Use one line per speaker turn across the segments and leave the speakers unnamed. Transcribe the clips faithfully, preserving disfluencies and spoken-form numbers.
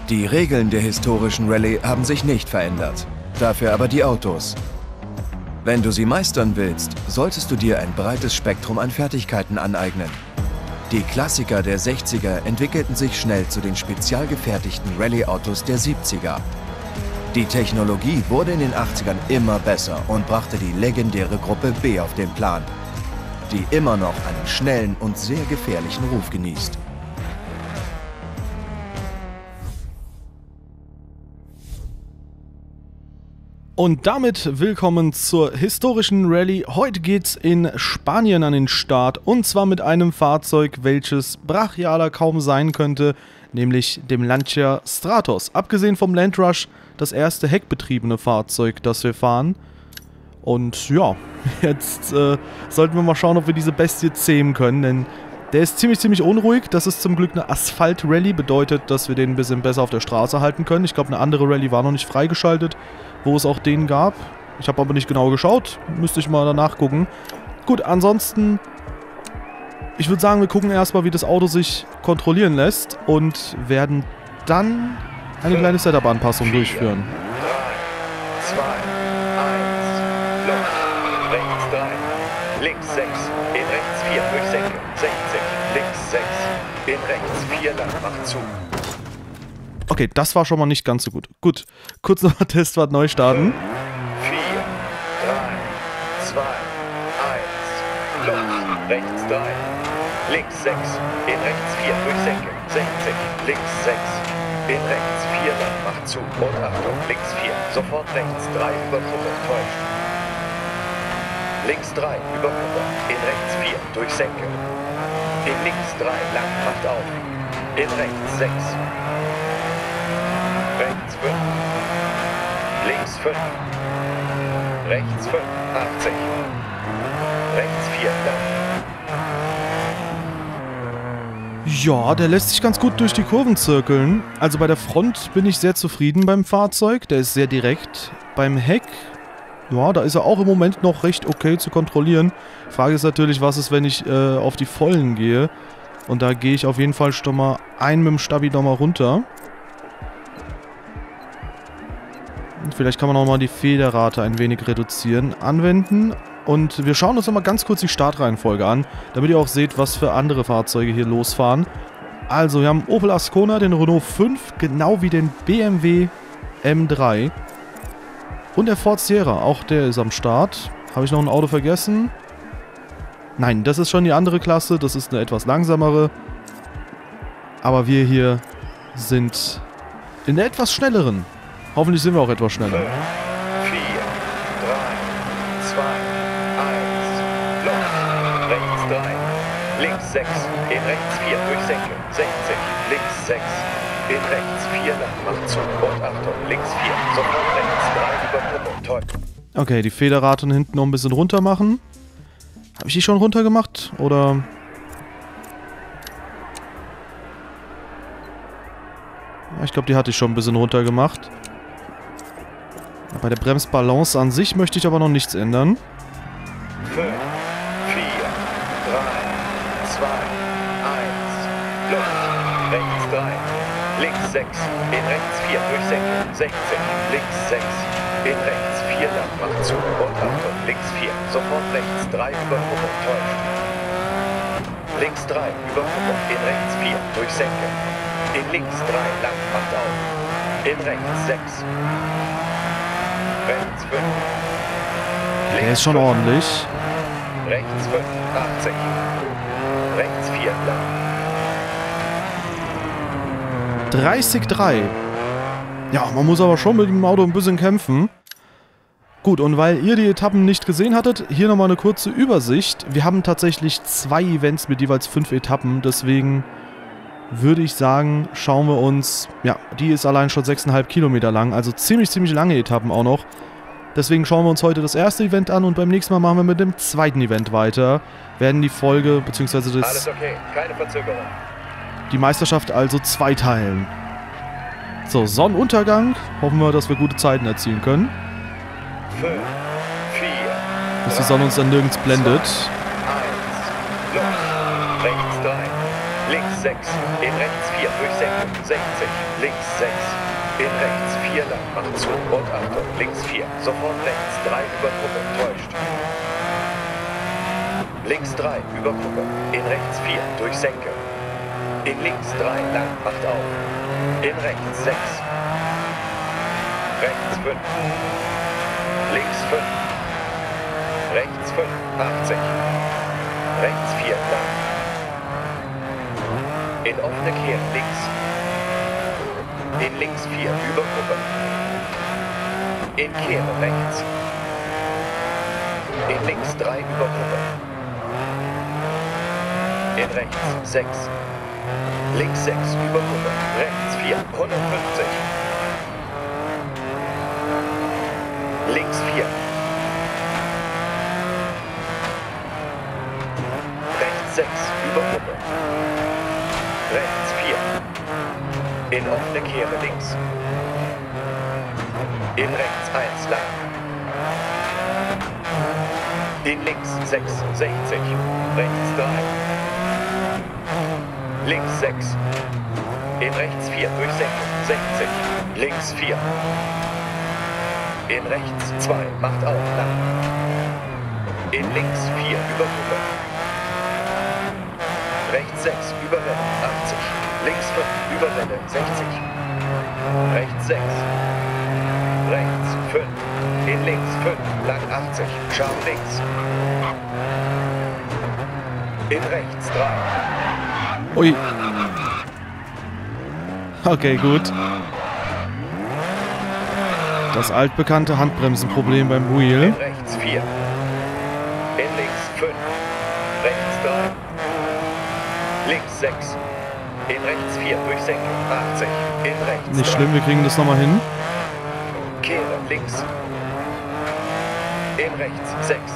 Die Regeln der historischen Rallye haben sich nicht verändert, dafür aber die Autos. Wenn du sie meistern willst, solltest du dir ein breites Spektrum an Fertigkeiten aneignen. Die Klassiker der sechziger entwickelten sich schnell zu den spezial gefertigten Rallye-Autos der siebziger. Die Technologie wurde in den achtzigern immer besser und brachte die legendäre Gruppe B auf den Plan, die immer noch einen schnellen und sehr gefährlichen Ruf genießt.
Und damit willkommen zur historischen Rallye. Heute geht's in Spanien an den Start und zwar mit einem Fahrzeug, welches brachialer kaum sein könnte, nämlich dem Lancia Stratos. Abgesehen vom Landrush das erste heckbetriebene Fahrzeug, das wir fahren. Und ja, jetzt äh, sollten wir mal schauen, ob wir diese Bestie zähmen können, denn der ist ziemlich, ziemlich unruhig. Das ist zum Glück eine Asphalt-Rallye, bedeutet, dass wir den ein bisschen besser auf der Straße halten können. Ich glaube, eine andere Rallye war noch nicht freigeschaltet, wo es auch den gab. Ich habe aber nicht genau geschaut, müsste ich mal danach gucken. Gut, ansonsten, ich würde sagen, wir gucken erstmal, wie das Auto sich kontrollieren lässt und werden dann eine kleine Setup-Anpassung durchführen.
drei, zwei, eins, los. Rechts drei, links sechs, in rechts vier, durch Senke, sechzig, links sechs, in rechts vier, lang, macht zu.
Okay, das war schon mal nicht ganz so gut. Gut, kurz nochmal Testfahrt neu starten.
vier, drei, zwei, eins, los. Rechts drei, links sechs, in rechts vier, durch Senke, sechzig, links sechs, in rechts vier, lang, macht zu. Und Achtung, links vier, sofort rechts drei, über Kuppe, täuscht. Links drei, über Kuppe, in rechts vier, durch Senke. In links drei, lang, macht auf. In rechts sechs. Rechts fünf. Links fünf. Rechts fünf, achtzig. Rechts vier, lang.
Ja, der lässt sich ganz gut durch die Kurven zirkeln. Also bei der Front bin ich sehr zufrieden beim Fahrzeug. Der ist sehr direkt. Beim Heck, ja, da ist er auch im Moment noch recht okay zu kontrollieren. Frage ist natürlich, was ist, wenn ich äh, auf die Vollen gehe. Und da gehe ich auf jeden Fall schon mal ein mit dem Stabi nochmal runter. Und vielleicht kann man auch mal die Federrate ein wenig reduzieren, anwenden. Und wir schauen uns nochmal ganz kurz die Startreihenfolge an, damit ihr auch seht, was für andere Fahrzeuge hier losfahren. Also, wir haben Opel Ascona, den Renault fünf, genau wie den B M W M drei. Und der Ford Sierra, auch der ist am Start. Habe ich noch ein Auto vergessen? Nein, das ist schon die andere Klasse, das ist eine etwas langsamere. Aber wir hier sind in der etwas schnelleren. Hoffentlich sind wir auch etwas schneller.
vier, drei, zwei, eins, los. Rechts drei, links sechs, in rechts vier, durch Senke, sechzig, links sechs, in rechts vier, lang, macht zu. Und Achtung, links vier, sofort rechts drei, über Kuppe, toll.
Okay, die Federrate hinten noch ein bisschen runter machen. Habe ich die schon runter gemacht? Oder... Ja, ich glaube, die hatte ich schon ein bisschen runter gemacht. Bei der Bremsbalance an sich möchte ich aber noch nichts ändern.
fünf, vier, drei, zwei, eins, los. Rechts drei, links sechs, in rechts vier, durch Senke, sechzig, links sechs, in rechts vier, lang, macht zu. Und Achtung, links vier, sofort rechts drei, über Kuppe, täuscht. Links drei, über Kuppe, in rechts vier, durch Senke. In links drei, lang, macht auf. In rechts sechs. Rechts fünf.
Der ist schon ordentlich.
Rechts fünf, achtzig. Rechts vier, lang.
dreißig Komma drei. Ja, man muss aber schon mit dem Auto ein bisschen kämpfen. Gut, und weil ihr die Etappen nicht gesehen hattet, hier nochmal eine kurze Übersicht. Wir haben tatsächlich zwei Events mit jeweils fünf Etappen, deswegen würde ich sagen, schauen wir uns, ja, die ist allein schon sechs Komma fünf Kilometer lang, also ziemlich, ziemlich lange Etappen auch noch. Deswegen schauen wir uns heute das erste Event an und beim nächsten Mal machen wir mit dem zweiten Event weiter. Werden die Folge, beziehungsweise das,
Alles okay, keine Verzögerung.
die Meisterschaft also zweiteilen. So, Sonnenuntergang. Hoffen wir, dass wir gute Zeiten erzielen können.
fünf, vier,
Dass die Sonne uns dann nirgends blendet.
eins, los. Rechts drei, links sechs, in rechts vier durchsenken, sechzig, links sechs, in rechts vier lang, macht zu und Achtung, links vier, sofort rechts drei über Gruppe, täuscht. Links drei über Gruppe, in rechts vier durchsenke, in links drei lang, macht auf, in rechts sechs, rechts fünf, links fünf, rechts fünf, achtzig, rechts vier lang, in offene Kehre links, in links vier über Gruppe, in Kehre rechts, in links drei über Gruppe, in rechts sechs, links sechs über Gruppe, rechts vier, hundertfünfzig, links vier, rechts sechs über Gruppe, rechts vier, in offene Kehre links, in rechts eins lang, in links sechs, sechzig, rechts drei, links sechs, in rechts vier durchsenken, sechzig, links vier, in rechts zwei, macht auf, lang, in links vier über Gruppe, rechts sechs über Welle, achtzig, links fünf über Welle, sechzig, rechts sechs, rechts fünf, in links fünf, lang achtzig, scharf links, in rechts drei.
Ui. Okay, gut. Das altbekannte Handbremsenproblem beim Wheel.
In rechts vier, in links fünf, rechts drei, links sechs, in rechts vier durchsenken, achtzig, in rechts
Nicht
drei.
schlimm, wir kriegen das nochmal hin.
Kehre links, in rechts sechs,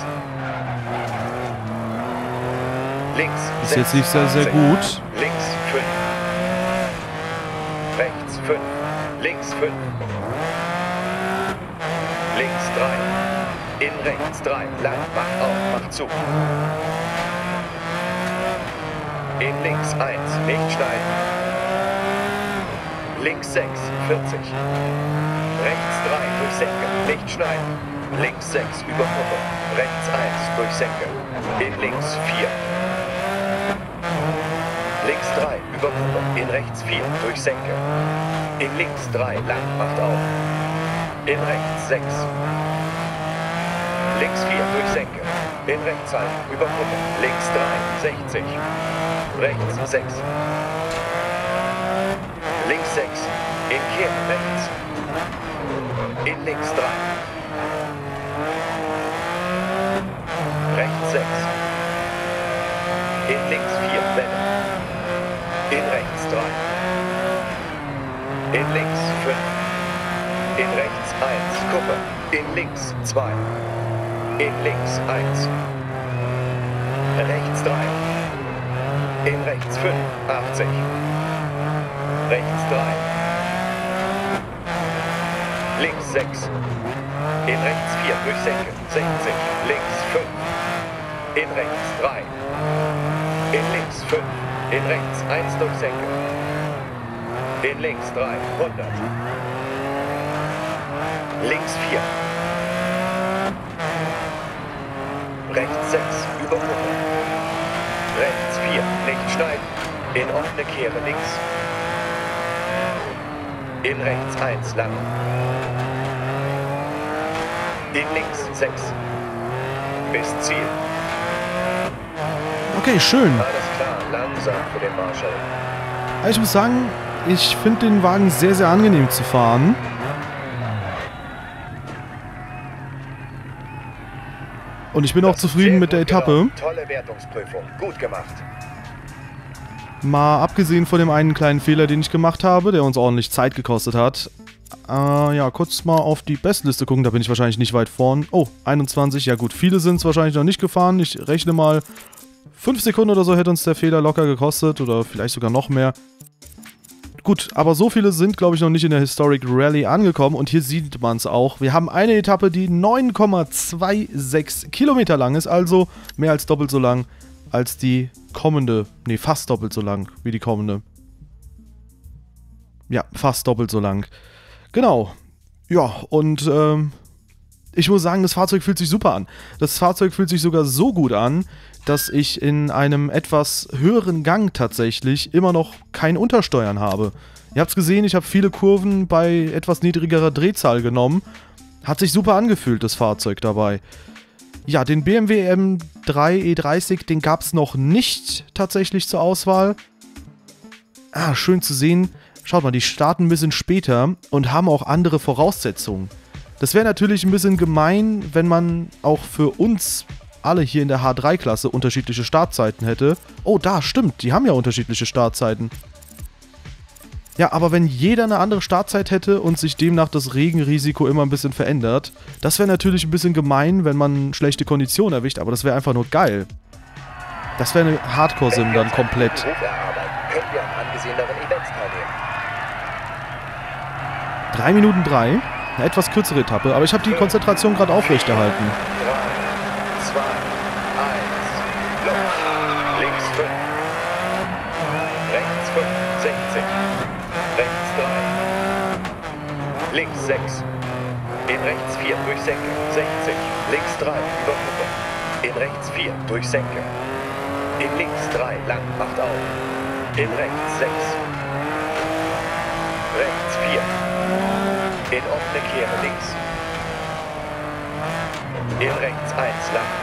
links
Ist
sechs,
jetzt nicht sehr, sehr
achtzig,
gut.
links fünf, rechts fünf, links fünf, links drei, in rechts drei, lang, macht auf, macht zu. In links eins, nicht schneiden. Links sechs, vierzig. Rechts drei, durchsenken, nicht schneiden. Links sechs, über Gruppe. Rechts eins, durchsenken. In links vier. Links drei, über Gruppe. In rechts vier, durchsenken. In links drei, lang, macht auf. In rechts sechs. Links vier, durchsenken. In rechts halten, über Gruppe. Links drei, sechzig. Rechts sechs. Links sechs. In Kehre rechts. In links drei. Rechts sechs. In links vier Welle. In rechts drei. In links fünf. In rechts eins Kuppe. In links zwei. In links eins. Rechts drei. In rechts fünf, achtzig. Rechts drei. Links sechs. In rechts vier, durchsenken, sechzig. Links fünf. In rechts drei. In links fünf. In rechts eins, durchsenken. In links drei, hundert. Links vier. Rechts sechs, über Gruppe. Rechts vier, nicht schneiden. In offene Kehre links. In rechts eins, lang. In links sechs. Bis Ziel.
Okay, schön.
Alles klar, langsam für den Marshall.
Ich muss sagen, ich finde den Wagen sehr, sehr angenehm zu fahren. Und ich bin auch
Das ist
zufrieden
sehr
mit der
gut
Etappe.
gelaufen. Tolle Wertungsprüfung, gut gemacht.
Mal abgesehen von dem einen kleinen Fehler, den ich gemacht habe, der uns ordentlich Zeit gekostet hat. Äh, ja, kurz mal auf die Bestliste gucken, da bin ich wahrscheinlich nicht weit vorn. Oh, einundzwanzig, ja gut, viele sind es wahrscheinlich noch nicht gefahren. Ich rechne mal, fünf Sekunden oder so hätte uns der Fehler locker gekostet oder vielleicht sogar noch mehr. Gut, aber so viele sind, glaube ich, noch nicht in der Historic Rally angekommen und hier sieht man es auch. Wir haben eine Etappe, die neun Komma sechsundzwanzig Kilometer lang ist, also mehr als doppelt so lang als die kommende. Ne, fast doppelt so lang wie die kommende. Ja, fast doppelt so lang. Genau. Ja, und ähm, ich muss sagen, das Fahrzeug fühlt sich super an. Das Fahrzeug fühlt sich sogar so gut an, dass ich in einem etwas höheren Gang tatsächlich immer noch kein Untersteuern habe. Ihr habt es gesehen, ich habe viele Kurven bei etwas niedrigerer Drehzahl genommen. Hat sich super angefühlt, das Fahrzeug dabei. Ja, den B M W M drei E dreißig, den gab es noch nicht tatsächlich zur Auswahl. Ah, schön zu sehen. Schaut mal, die starten ein bisschen später und haben auch andere Voraussetzungen. Das wäre natürlich ein bisschen gemein, wenn man auch für uns alle hier in der H drei Klasse unterschiedliche Startzeiten hätte. Oh, da, stimmt, die haben ja unterschiedliche Startzeiten. Ja, aber wenn jeder eine andere Startzeit hätte und sich demnach das Regenrisiko immer ein bisschen verändert, das wäre natürlich ein bisschen gemein, wenn man schlechte Konditionen erwischt, aber das wäre einfach nur geil. Das wäre eine Hardcore-Sim dann komplett.
Können wir an angeseheneren Events teilnehmen.
drei Minuten drei, eine etwas kürzere Etappe, aber ich habe die Konzentration gerade aufrechterhalten.
drei, zwei, eins, los. Links fünf. Rechts fünf, sechzig. Rechts drei. Links sechs. In rechts vier durch Senke, sechzig. Links drei über Kuppe. In rechts vier durch Senke. In links drei lang, macht auf. In rechts sechs. Rechts vier. In offene Kehre links. In rechts eins lang.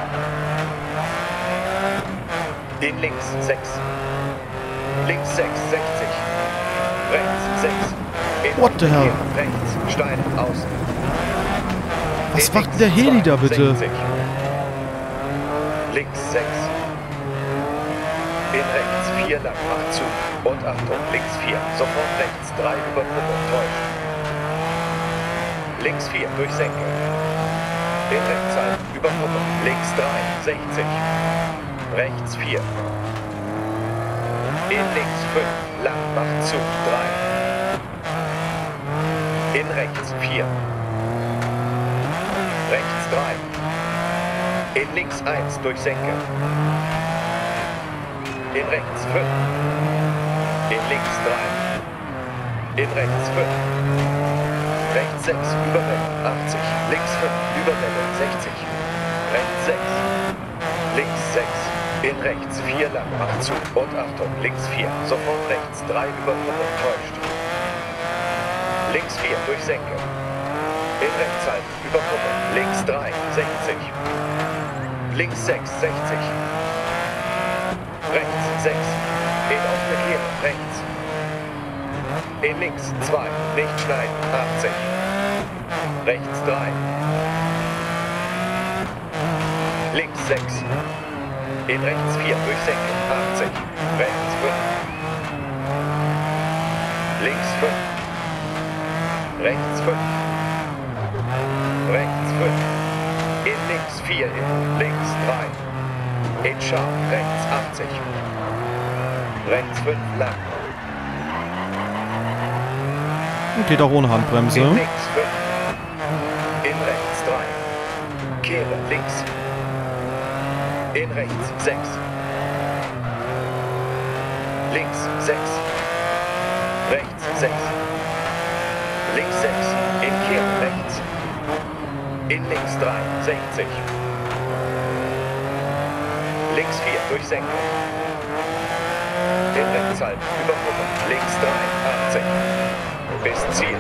In links sechs. Links sechs, sechzig. Rechts sechs. In
What the hell?
Kehre rechts, steil, außen.
Was
In
macht
links
der Heli
zwei,
da bitte?
sechzig. Links sechs. In rechts vier lang, macht zu. Und Achtung, links vier. Sofort rechts drei über Kuppe, täuscht. Links vier durch Senke. In rechts ein, über Kuppe. Links drei, sechzig. Rechts vier. In links fünf, lang, macht zu, drei. In rechts vier. Rechts drei. In links eins durch Senke. In rechts fünf. In links drei. In rechts fünf. Rechts sechs, Überwelle, achtzig. Links fünf, Überwelle, sechzig. Rechts sechs. Links sechs. In rechts vier lang, macht zu. Und Achtung, links vier. Sofort rechts drei über Kuppe, täuscht. Links vier durch Senke. In rechts halten, über Kuppe. Links drei, sechzig. Links sechs, sechzig. Rechts sechs. In offene Kehre, rechts. In links zwei, nicht schneiden, achtzig. Rechts drei. Links sechs. In rechts vier durch Senke, achtzig. Rechts fünf. Links fünf. Rechts fünf. Rechts fünf. In links vier, in links drei. In scharf, rechts achtzig. Rechts fünf lang.
Geht auch ohne Handbremse.
In links fünf. In rechts drei. Kehre links. In rechts sechs. Links sechs. Rechts sechs. Links sechs. In Kehre rechts. In links drei. sechzig. Links vier durch Senke. In rechts halb. Über Kuppe. Links drei. achtzig. Bis Ziel.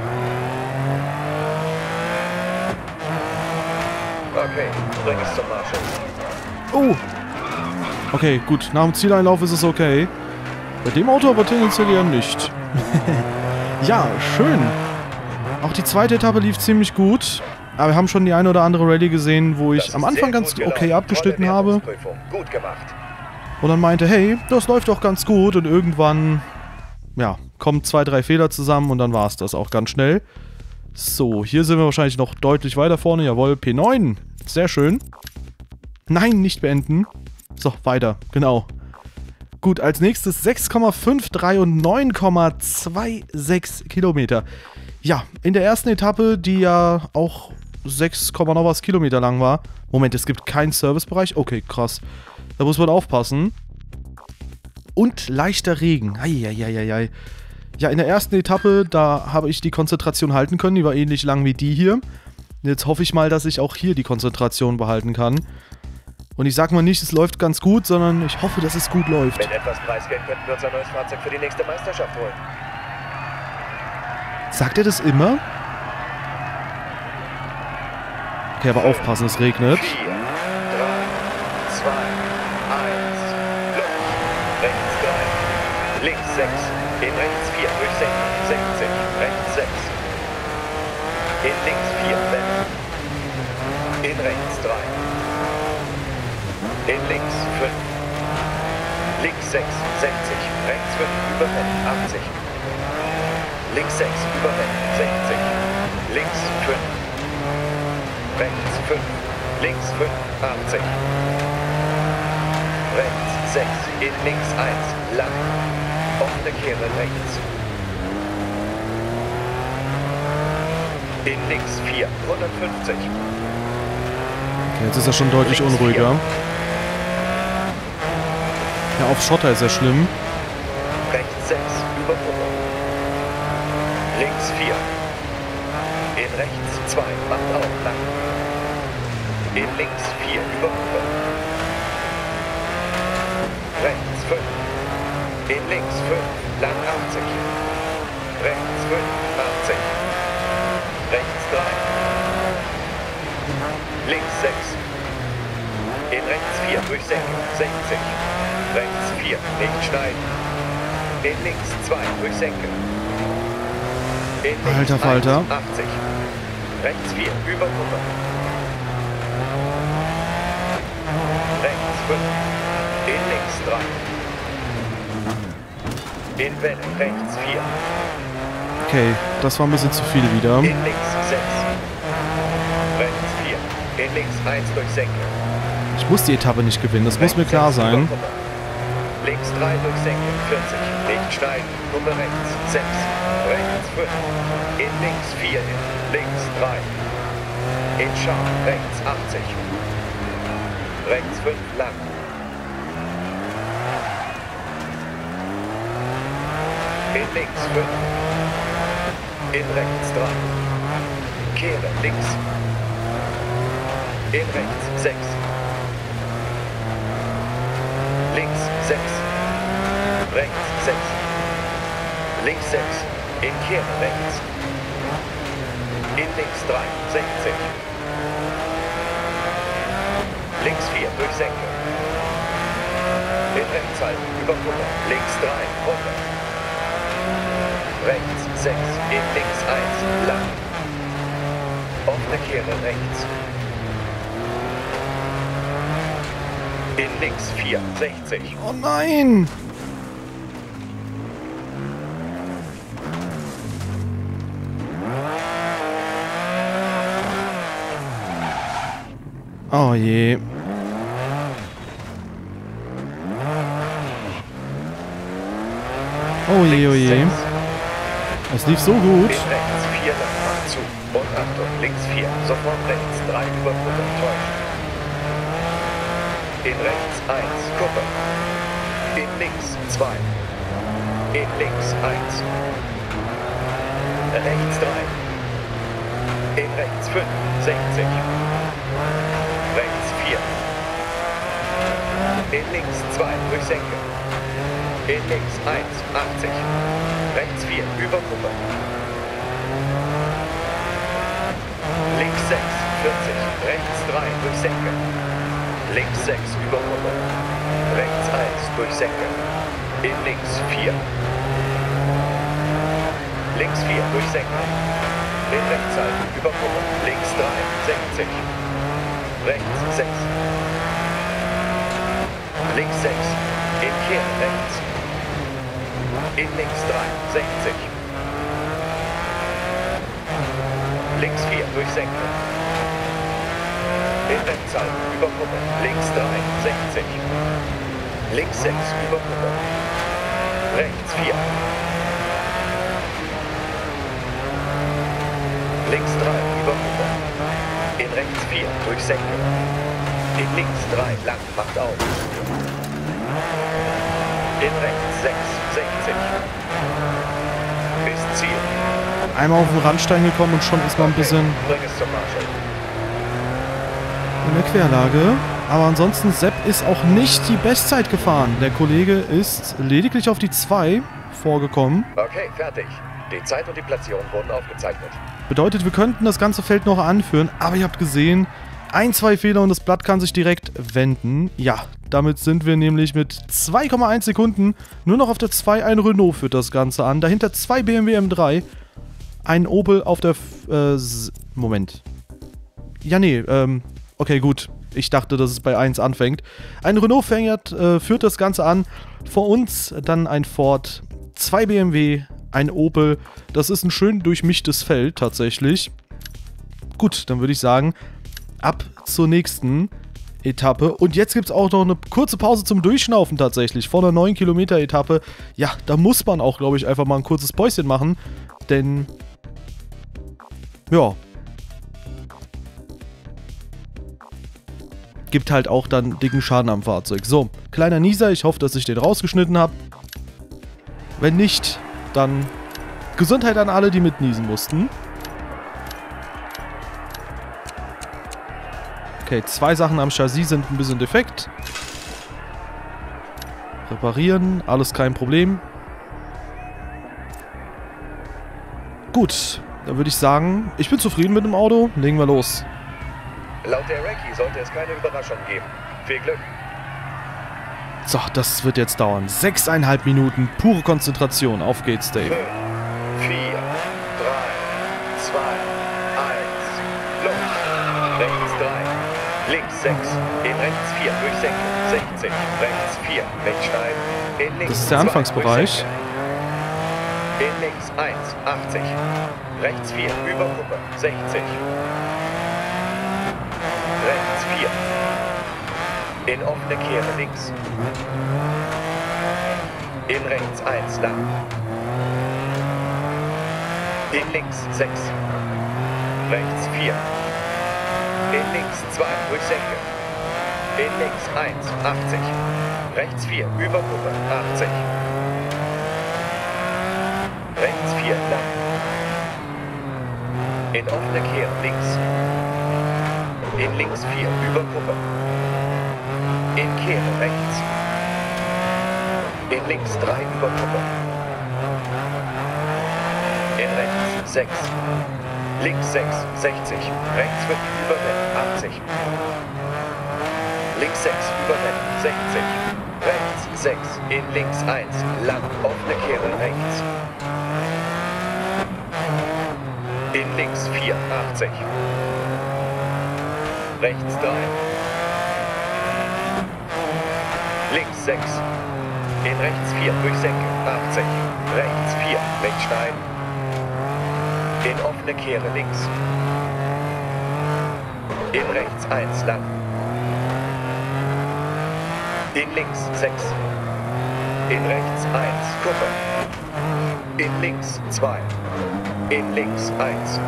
Okay, bring es zum Marschall.
Oh! Okay, gut. Nach dem Zieleinlauf ist es okay. Bei dem Auto aber tendenziell eher nicht. Ja, schön. Auch die zweite Etappe lief ziemlich gut. Aber wir haben schon die eine oder andere Rallye gesehen, wo ich
Das
am
ist
Anfang
sehr
ganz
gut
okay
gelaufen.
abgeschnitten
Tolle
habe.
Wertungsprüfung. Gut gemacht.
Und dann meinte, hey, das läuft doch ganz gut. Und irgendwann, ja, kommen zwei, drei Fehler zusammen und dann war es das auch ganz schnell. So, hier sind wir wahrscheinlich noch deutlich weiter vorne. Jawohl, P neun. Sehr schön. Nein, nicht beenden. So, weiter. Genau. Gut, als nächstes sechs Komma fünf drei und neun Komma sechsundzwanzig Kilometer. Ja, in der ersten Etappe, die ja auch sechs, noch was Kilometer lang war. Moment, es gibt keinen Servicebereich? Okay, krass. Da muss man aufpassen. Und leichter Regen. Eieieiei. Ja, in der ersten Etappe, da habe ich die Konzentration halten können. Die war ähnlich lang wie die hier. Jetzt hoffe ich mal, dass ich auch hier die Konzentration behalten kann. Und ich sag mal nicht, es läuft ganz gut, sondern ich hoffe, dass es gut läuft.
Mit etwas Preisgeld könnten wir uns ein neues Fahrzeug für die nächste Meisterschaft holen.
Sagt er das immer? Okay, aber aufpassen, es regnet.
vier, drei, zwei, eins, Luft. Rechts drei, links sechs, in rechts vier, durchsenken, sechzig, rechts sechs. In links vier, wenden. In rechts drei. In links fünf. Links sechs, sechzig, rechts fünf, überwenden, achtzig. Links sechs, überwenden, sechzig. Links fünf. Rechts fünf, links fünf, achtzig. Rechts sechs, in links eins, lang. Offene Kehre rechts. In links vier, hundertfünfzig.
Okay, jetzt ist er schon deutlich
Links
unruhiger. Ja, auf Schotter ist er schlimm.
Rechts sechs, über Kuppe. Links vier. In rechts zwei, macht auch lang. In links vier, über Kuppe. Rechts fünf. In links fünf, lang achtzig. Rechts fünf, achtzig. Rechts drei. Links sechs. In rechts vier, durchsenken, sechzig. Rechts vier, nicht schneiden. In links zwei, durchsenken. In links
Alter Falter.
eins, achtzig. Rechts vier, über Kuppe. Rechts fünf. In links drei. In Welle, rechts vier.
Okay, das war ein bisschen zu viel wieder.
In links sechs. Rechts vier. In links eins, durchsenken.
Ich muss die Etappe nicht gewinnen, das muss mir
Rechts
klar
sechs,
sein.
über Kuppe. Links drei, durchsenken, vierzig. Nicht schneiden. Kuppe rechts, sechs. Rechts fünf. In links vier, in links drei. In scharf, rechts achtzig. Rechts fünf, lang. In links fünf. In rechts drei. Kehre links. In rechts sechs. Links sechs. Rechts sechs. Links sechs. In Kehre rechts. In links drei. sechzig. Links vier. Durchsenke. In rechts halten. Über Kuppe. Links drei. Runter. Rechts sechs. In links eins. Lang. Offene Kehre rechts. In links vier, sechzig.
Oh nein! Oh je. Oh je, oh je. Es lief so gut.
In rechts vier, lang, macht zu. Und Achtung, links vier, sofort rechts, drei über Kuppe, täuscht. In rechts eins, Kuppe. In links zwei. In links eins. Rechts drei. In rechts fünf, sechzig. Rechts vier. In links zwei, durchsenke. In links eins, achtzig. Rechts vier, über Kuppe. Links sechs, vierzig. Rechts drei, durchsenke. Links sechs, über Kuppe. Rechts eins, durchsenke. In links vier. Links vier, durchsenke. In rechts halten, über Kuppe. Links drei, sechzig. Rechts sechs. Links sechs. In Kehre rechts. In links drei, sechzig. Links vier, durchsenke. In rechts halten, über Kuppe. Links drei, sechzig. Links sechs, über Kuppe. Rechts vier. Links drei, über Kuppe. In rechts vier, durchsenke. In links drei, lang, macht auf. In rechts sechs, sechzig. Bis Ziel.
Einmal auf den Randstein gekommen und schon ist man ein bisschen
Bring es zum Marshall.
in der Querlage. Aber ansonsten, Sepp ist auch nicht die Bestzeit gefahren. Der Kollege ist lediglich auf die zwei vorgekommen.
Okay, fertig. Die Zeit und die Platzierung wurden aufgezeichnet.
Bedeutet, wir könnten das ganze Feld noch anführen, aber ihr habt gesehen, ein, zwei Fehler und das Blatt kann sich direkt wenden. Ja, damit sind wir nämlich mit zwei Komma eins Sekunden nur noch auf der zwei. Ein Renault führt das Ganze an. Dahinter zwei B M W M drei. Ein Opel auf der... F äh, Moment. Ja, nee, ähm... Okay, gut. Ich dachte, dass es bei eins anfängt. Ein Renault fährt, äh, führt das Ganze an. Vor uns dann ein Ford, zwei B M W, ein Opel. Das ist ein schön durchmischtes Feld tatsächlich. Gut, dann würde ich sagen, ab zur nächsten Etappe. Und jetzt gibt es auch noch eine kurze Pause zum Durchschnaufen tatsächlich. Vor einer neun Kilometer Etappe. Ja, da muss man auch, glaube ich, einfach mal ein kurzes Päuschen machen. Denn, ja, gibt halt auch dann dicken Schaden am Fahrzeug. So, kleiner Nieser. Ich hoffe, dass ich den rausgeschnitten habe. Wenn nicht, dann Gesundheit an alle, die mitniesen mussten. Okay, zwei Sachen am Chassis sind ein bisschen defekt. Reparieren, alles kein Problem. Gut, dann würde ich sagen, ich bin zufrieden mit dem Auto. Legen wir los.
Laut der Ranky sollte es keine Überraschung geben. Viel Glück.
So, das wird jetzt dauern. Sechseinhalb Minuten, pure Konzentration. Auf geht's, Dave.
fünf, vier, drei, zwei, eins, los. Rechts drei, links sechs, in rechts vier, durchsenken, sechzig, rechts vier, wegschneiden, in links
Das ist der
zwei,
Anfangsbereich.
durchsenken. In links eins, achtzig, rechts vier, über Kuppe, sechzig. Rechts vier. In offene Kehre links. In rechts eins lang. In links sechs. Rechts vier. In links zwei durchsenke. In links eins, achtzig. Rechts vier über Kuppe, achtzig. Rechts vier lang. In offene Kehre links. In links vier über Kuppe. In Kehre rechts. In links drei über Kuppe. In rechts sechs. Links sechs, sechzig. Rechts fünf über Wellen, achtzig. Links sechs über Wellen, sechzig. Rechts sechs. In links eins. Lang. Offene Kehre rechts. In links vier, achtzig. Rechts drei. Links sechs. In rechts vier durchsenken, achtzig. Rechts vier, wegschneiden. In offene Kehre links. In rechts eins lang. In links sechs. In rechts eins, Kuppe. In links zwei. In links eins.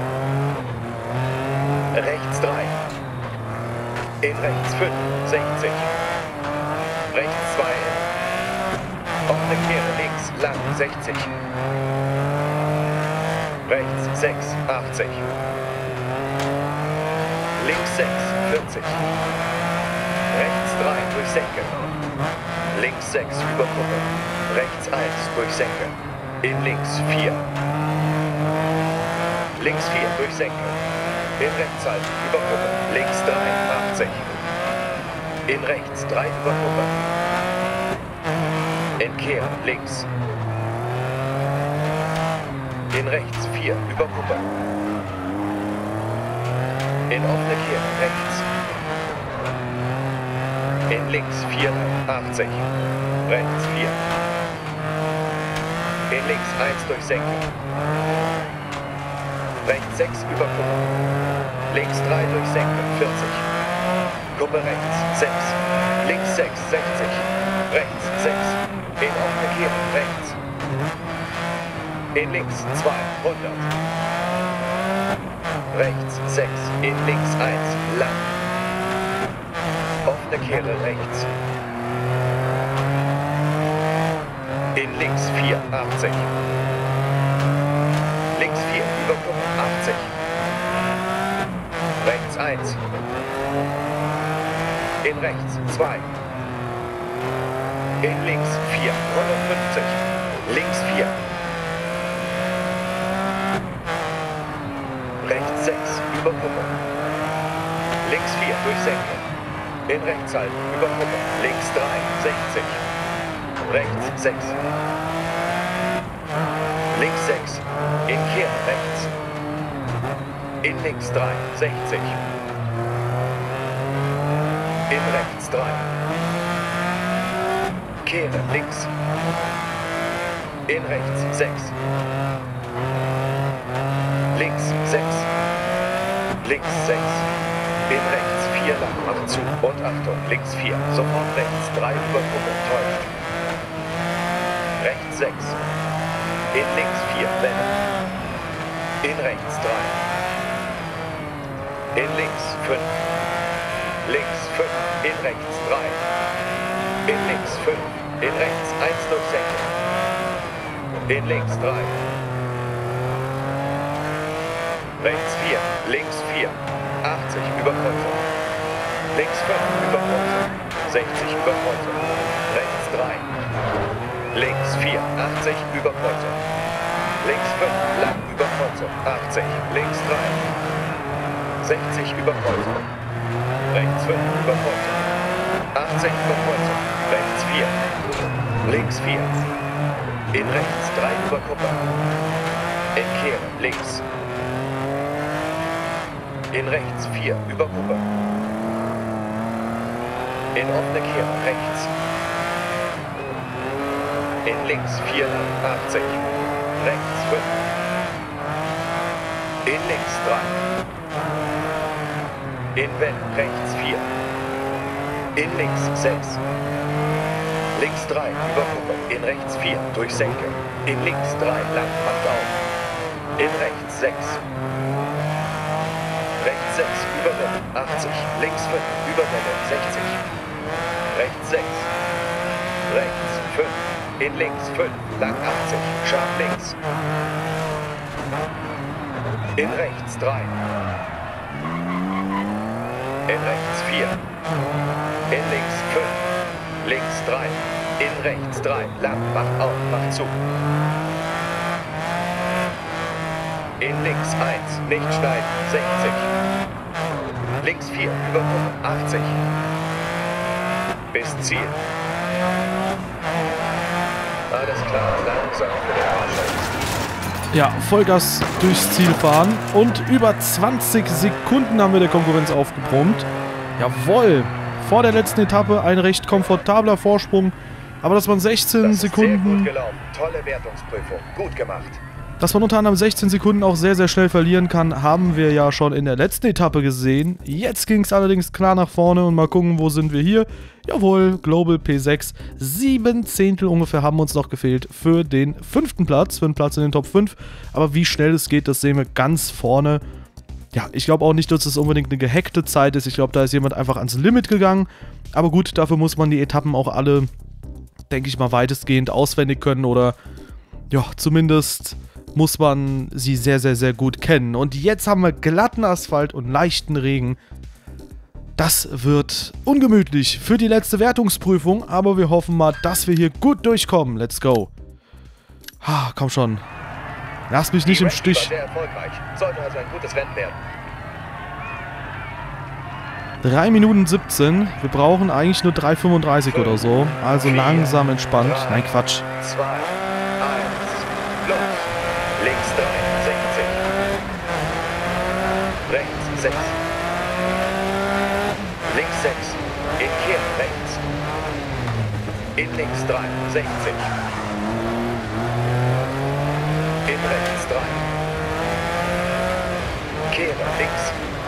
Rechts drei. In rechts fünf, sechzig. Rechts zwei. Offene Kehre links, lang, sechzig. Rechts sechs, achtzig. Links sechs, vierzig. Rechts drei, durchsenken. Links sechs, über Kuppe. Rechts eins, durchsenken. In links vier. Links vier, durchsenken. In rechts halten, über Kuppe. Links drei, achtzig. In rechts drei, über Kuppe. In Kehre, links. In rechts vier, über Kuppe. In offene Kehre, rechts. In links vier, achtzig. Rechts vier. In links eins, durchsenken. Rechts sechs, über Kuppe. Links drei, durchsenken, vierzig. Kuppe rechts, sechs. Links sechs, sechzig. Rechts sechs. In offene Kehre, rechts. In links zwei, hundert. Rechts sechs. In links eins, lang. offene Kehre rechts. In links vier, achtzig. Links vier, über Kuppe, achtzig. Rechts eins. In rechts zwei. In links vier, hundertfünfzig. Links vier. Rechts sechs, über Kuppe. Links vier, durch Senke. In rechts halten, über Kuppe. Links drei, sechzig. Rechts sechs. Links sechs. In Kehre rechts. In links drei, sechzig. In rechts drei. Kehre links. In rechts sechs. Links sechs. Links sechs. In rechts vier lang, macht zu. Und Achtung, links vier. Sofort rechts drei über Kuppe, täuscht. Rechts sechs. In links vier, wenden. In rechts drei. In links fünf. Links fünf. In rechts drei. In links fünf. In rechts eins durch Senke. In links drei. Rechts vier. Links vier. achtzig über Kreuzung. Links fünf über Kreuzung. sechzig über Kreuzung. Rechts drei. Links vier, achtzig über Kreuzung. Links fünf, lang über Kreuzung, achtzig. Links drei. sechzig über Kreuzung. Rechts fünf über Kreuzung. achtzig über Kreuzung. Rechts vier. Links vier. In rechts drei über Kuppe. In Kehre links. In rechts vier über Kuppe. In offene Kehre rechts. In links vier lang, achtzig. Rechts fünf. In links drei. In Wellen rechts vier. In links sechs. Links drei über Kuppe. In rechts vier durch Senke. In links drei lang, macht auf. In rechts sechs. Rechts sechs über Welle, achtzig. Links fünf über Welle, sechzig. Rechts sechs. Rechts fünf. In links fünf, lang achtzig, scharf links. In rechts drei. In rechts vier. In links fünf. Links drei. In rechts drei, lang, macht auf, macht zu. In links eins, nicht schneiden, sechzig. Links vier, über Kuppe, achtzig. Bis Ziel. Alles klar, langsam für den Fahrzeug.
Ja, Vollgas durchs Ziel fahren und über zwanzig Sekunden haben wir der Konkurrenz aufgebrummt. Jawohl, vor der letzten Etappe ein recht komfortabler Vorsprung, aber das waren sechzehn
Das ist
Sekunden.
sehr gut gelaufen, tolle Wertungsprüfung, gut gemacht.
Dass man unter anderem sechzehn Sekunden auch sehr, sehr schnell verlieren kann, haben wir ja schon in der letzten Etappe gesehen. Jetzt ging es allerdings klar nach vorne und mal gucken, wo sind wir hier. Jawohl, Global P sechs. Sieben Zehntel ungefähr haben uns noch gefehlt für den fünften Platz, für den Platz in den Top fünf. Aber wie schnell es geht, das sehen wir ganz vorne. Ja, ich glaube auch nicht, dass es unbedingt eine gehackte Zeit ist. Ich glaube, da ist jemand einfach ans Limit gegangen. Aber gut, dafür muss man die Etappen auch alle, denke ich mal, weitestgehend auswendig können oder ja, zumindest muss man sie sehr, sehr, sehr gut kennen. Und jetzt haben wir glatten Asphalt und leichten Regen. Das wird ungemütlich für die letzte Wertungsprüfung, aber wir hoffen mal, dass wir hier gut durchkommen. Let's go. Ah, komm schon. Lass mich nicht im Stich.
Sehr erfolgreich. Sollte also ein gutes Rennen werden.
drei Minuten siebzehn. Wir brauchen eigentlich nur drei fünfunddreißig oder so. Also langsam entspannt. Nein, Quatsch.
zwei, eins, los. Links drei, sechzig. Rechts sechs. Links sechs. In Kehre rechts. In links drei, sechzig. In rechts drei. Kehre links.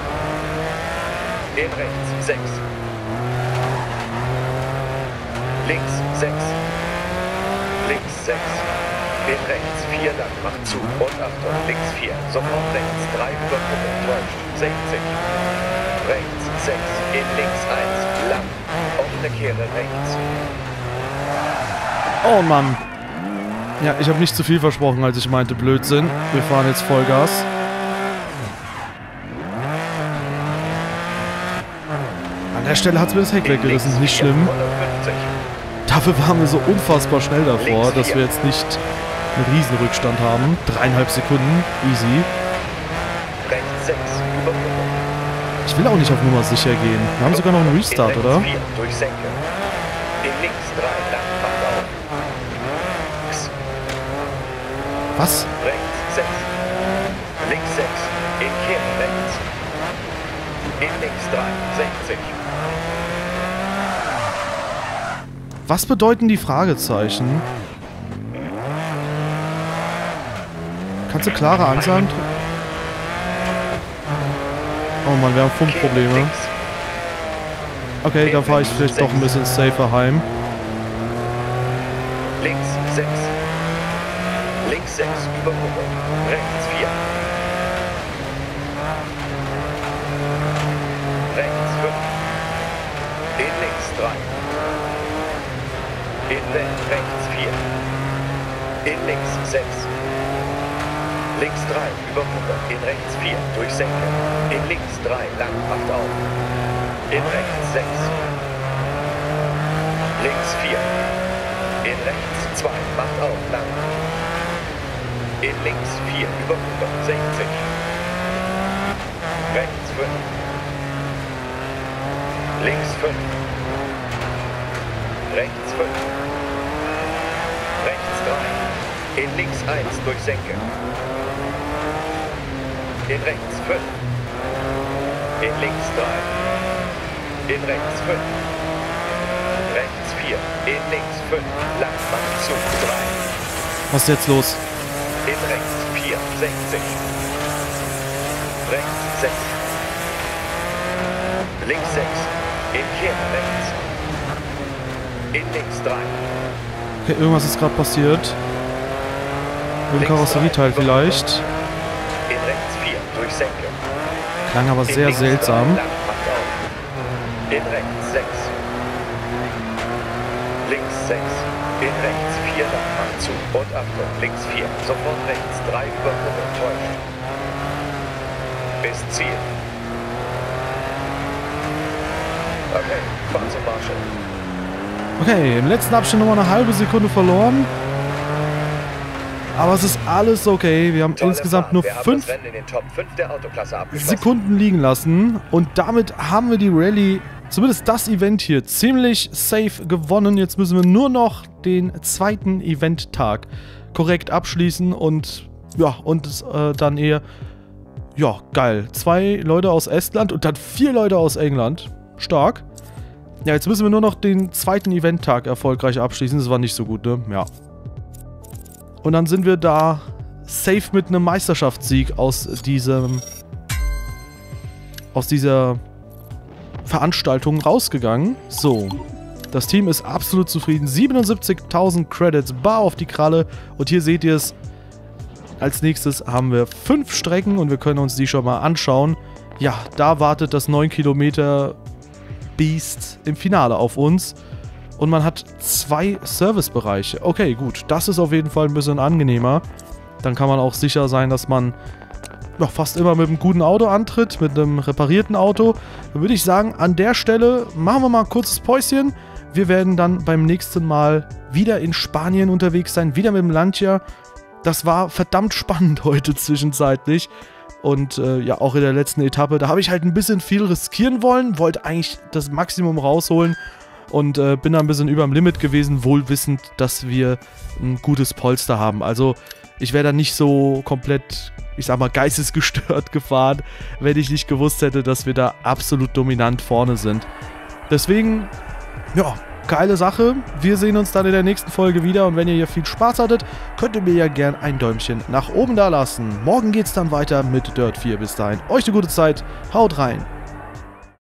In rechts sechs. Links sechs. Links sechs. In rechts vier lang, macht zu. Und Achtung, links vier. Sofort rechts drei über Kuppe, täuscht. sechzig. rechts sechs, in links eins, lang, offene Kehre rechts.
Oh Mann. Ja, ich habe nicht zu viel versprochen, als ich meinte Blödsinn. Wir fahren jetzt Vollgas. An der Stelle hat es mir das Heck weggerissen, nicht schlimm. Dafür waren wir so unfassbar schnell davor, dass wir jetzt nicht einen Riesenrückstand haben. Dreieinhalb Sekunden, easy.
Rechts sechs, überholen.
Ich will auch nicht auf Nummer sicher gehen. Wir haben sogar noch einen Restart, oder?
vier, durchsenken. In links drei, lang, macht auf.
Was?
Rechts sechs, links sechs, in Kehre rechts. In links drei, sechzig.
Was bedeuten die Fragezeichen? Kannst du klare Ansagen? Oh Mann, wir haben Funkprobleme. Okay, dann fahre ich vielleicht doch ein bisschen safer heim.
Links sechs. Links sechs, überholen. Rechts vier. Rechts fünf. In links drei. In rechts vier. In links sechs. Links drei, überholen. In rechts vier, durchsenken. In links drei, lang, macht auf. In rechts sechs. Links vier. In rechts zwei, macht auf, lang. In links vier, überholen. sechzig. Rechts fünf. Links fünf. Rechts fünf. Rechts drei. In links eins, durchsenken. In rechts fünf. In links drei. In rechts fünf. Rechts vier. In links fünf. Langfahrt zu drei.
Was ist jetzt los?
In rechts vier. sechzig. Rechts sechs. Links sechs. In Kehre rechts. In links drei.
Okay, irgendwas ist gerade passiert. Ein Karosserieteil vielleicht.
In rechts vier. Durchsenken.
Klang aber sehr
In links
seltsam.
drei, lang, macht auf. In rechts sechs. Links sechs. In rechts vier, lang, macht zu. Und Achtung, links vier. Sofort rechts drei, überholen, täuscht. Bis Ziel. Okay, fahr zum Marshall.
Okay, im letzten Abschnitt nochmal eine halbe Sekunde verloren. Aber es ist alles okay. Wir haben
Tolle
insgesamt
Fahrt.
nur
Wir haben
fünf
das Rennen in den Top fünf der Autoklasse abgeschlossen.
Sekunden liegen lassen. Und damit haben wir die Rallye, zumindest das Event hier, ziemlich safe gewonnen. Jetzt müssen wir nur noch den zweiten Eventtag korrekt abschließen. Und ja, und äh, dann eher, ja, geil. Zwei Leute aus Estland und dann vier Leute aus England. Stark. Ja, jetzt müssen wir nur noch den zweiten Eventtag erfolgreich abschließen. Das war nicht so gut, ne? Ja. Und dann sind wir da safe mit einem Meisterschaftssieg aus diesem aus dieser Veranstaltung rausgegangen. So, das Team ist absolut zufrieden. siebenundsiebzigtausend Credits bar auf die Kralle. Und hier seht ihr es. Als nächstes haben wir fünf Strecken und wir können uns die schon mal anschauen. Ja, da wartet das neun Kilometer Beast im Finale auf uns. Und man hat zwei Servicebereiche. Okay, gut. Das ist auf jeden Fall ein bisschen angenehmer. Dann kann man auch sicher sein, dass man ja, fast immer mit einem guten Auto antritt, mit einem reparierten Auto. Dann würde ich sagen, an der Stelle machen wir mal ein kurzes Päuschen. Wir werden dann beim nächsten Mal wieder in Spanien unterwegs sein, wieder mit dem Lancia. Das war verdammt spannend heute zwischenzeitlich. Und äh, ja, auch in der letzten Etappe, da habe ich halt ein bisschen viel riskieren wollen, wollte eigentlich das Maximum rausholen. Und äh, bin da ein bisschen überm Limit gewesen, wohl wissend, dass wir ein gutes Polster haben. Also ich wäre da nicht so komplett, ich sag mal, geistesgestört gefahren, wenn ich nicht gewusst hätte, dass wir da absolut dominant vorne sind. Deswegen, ja, geile Sache. Wir sehen uns dann in der nächsten Folge wieder. Und wenn ihr hier viel Spaß hattet, könnt ihr mir ja gern ein Däumchen nach oben da lassen. Morgen geht's dann weiter mit Dirt vier. Bis dahin, euch eine gute Zeit. Haut rein.